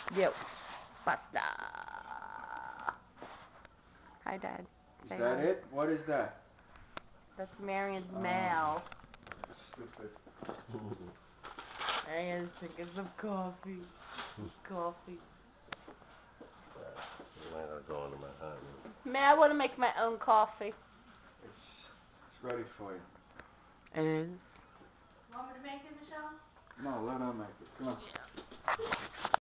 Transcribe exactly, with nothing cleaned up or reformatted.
Yo, pasta. Hi, Dad. Is Say that hi. it? What is that? That's Marion's Oh. mail. Stupid. Marion's drinking some coffee. Coffee. You might not go into my hand. Man, I want to make my own coffee. It's, it's ready for you. It is. Want me to make it, Michelle? No, let her make it. Come on. Yeah.